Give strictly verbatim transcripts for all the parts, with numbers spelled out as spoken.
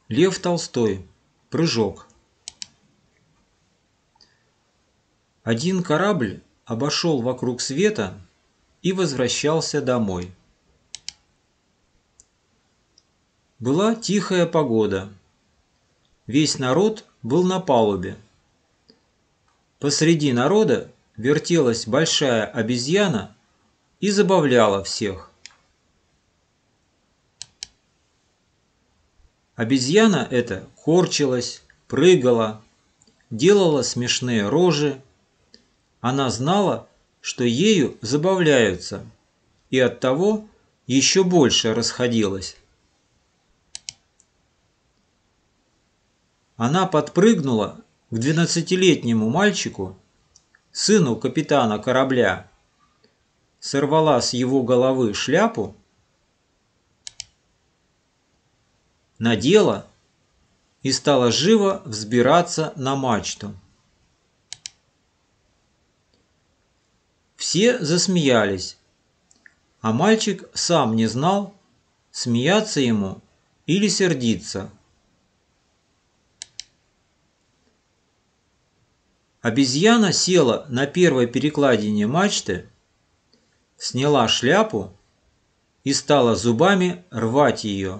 Лев Толстой. Прыжок. Один корабль обошел вокруг света и возвращался домой. Была тихая погода. Весь народ был на палубе. Посреди народа вертелась большая обезьяна и забавляла всех. Обезьяна эта корчилась, прыгала, делала смешные рожи. Она знала, что ею забавляются, и оттого еще больше расходилась. Она подпрыгнула к двенадцатилетнему мальчику, сыну капитана корабля, сорвала с его головы шляпу, надела и стала живо взбираться на мачту. Все засмеялись, а мальчик сам не знал, смеяться ему или сердиться. Обезьяна села на первой перекладине мачты, сняла шляпу и стала зубами рвать ее.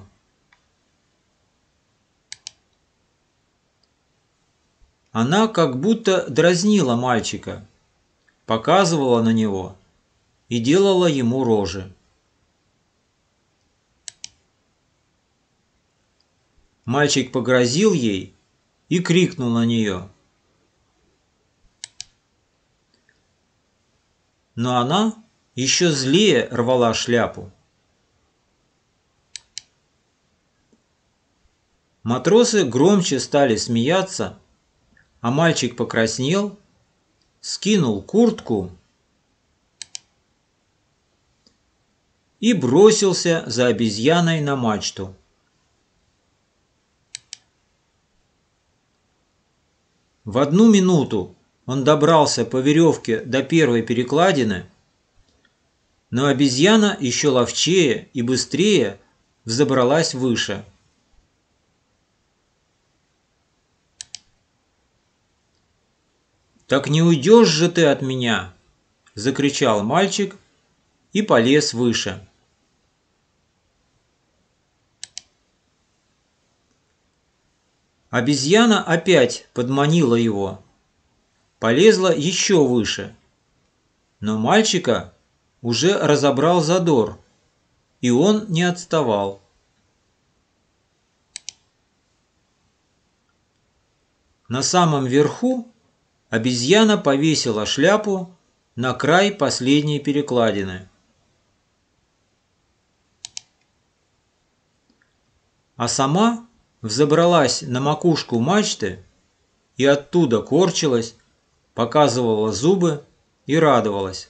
Она как будто дразнила мальчика, показывала на него и делала ему рожи. Мальчик погрозил ей и крикнул на нее. Но она еще злее рвала шляпу. Матросы громче стали смеяться, а мальчик покраснел, скинул куртку и бросился за обезьяной на мачту. В одну минуту он добрался по веревке до первой перекладины, но обезьяна еще ловчее и быстрее взобралась выше. «Так не уйдешь же ты от меня!» – закричал мальчик и полез выше. Обезьяна опять подманила его, полезла еще выше, но мальчика уже разобрал задор, и он не отставал. На самом верху обезьяна повесила шляпу на край последней перекладины. А сама взобралась на макушку мачты и оттуда корчилась, показывала зубы и радовалась.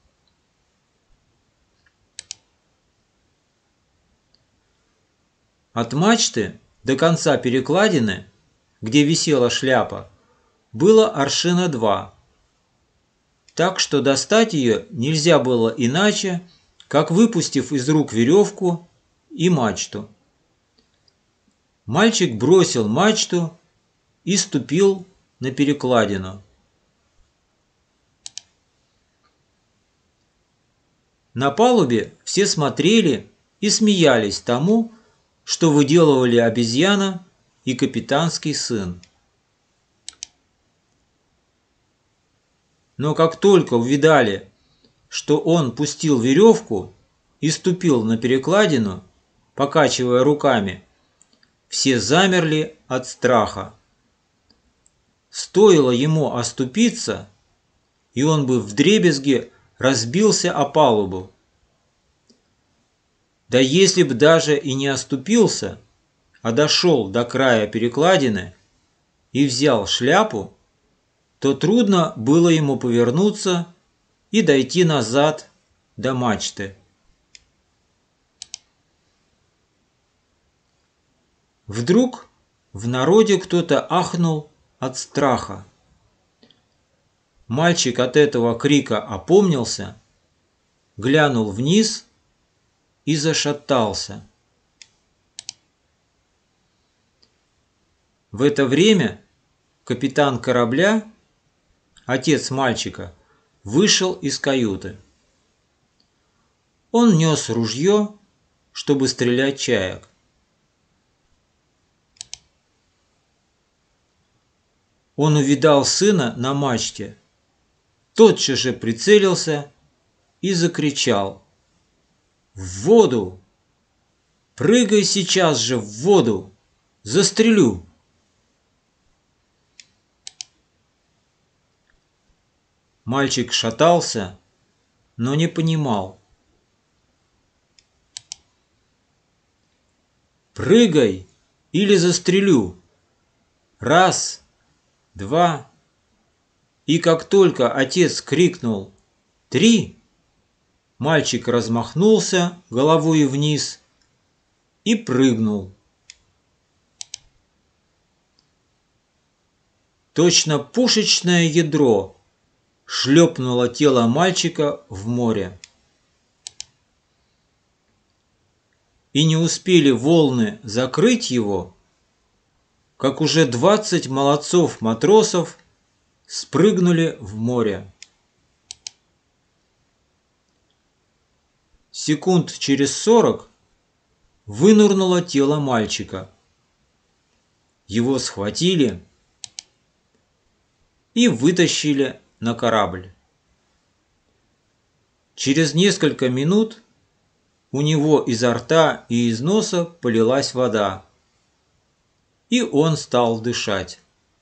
От мачты до конца перекладины, где висела шляпа, было аршина два, так что достать ее нельзя было иначе, как выпустив из рук веревку и мачту. Мальчик бросил мачту и ступил на перекладину. На палубе все смотрели и смеялись тому, что выделывали обезьяна и капитанский сын. Но как только увидали, что он пустил веревку и ступил на перекладину, покачивая руками, все замерли от страха. Стоило ему оступиться, и он бы вдребезги разбился о палубу. Да если б даже и не оступился, а дошел до края перекладины и взял шляпу, то трудно было ему повернуться и дойти назад до мачты. Вдруг в народе кто-то ахнул от страха. Мальчик от этого крика опомнился, глянул вниз и зашатался. В это время капитан корабля, отец мальчика, вышел из каюты. Он нес ружье, чтобы стрелять чаек. Он увидал сына на мачте, тотчас же прицелился и закричал: «В воду! Прыгай сейчас же в воду! Застрелю!» Мальчик шатался, но не понимал. «Прыгай, или застрелю! Раз, два!» И как только отец крикнул «Три!», мальчик размахнулся головой вниз и прыгнул. Точно пушечное ядро шлепнуло тело мальчика в море. И не успели волны закрыть его, как уже двадцать молодцов-матросов спрыгнули в море. Секунд через сорок вынырнуло тело мальчика. Его схватили и вытащили на корабль. Через несколько минут у него изо рта и из носа полилась вода, и он стал дышать.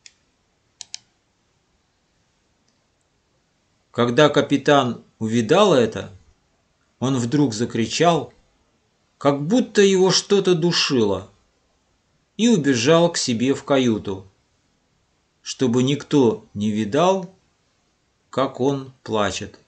Когда капитан увидал это, он вдруг закричал, как будто его что-то душило, и убежал к себе в каюту, чтобы никто не видал, как он плачет.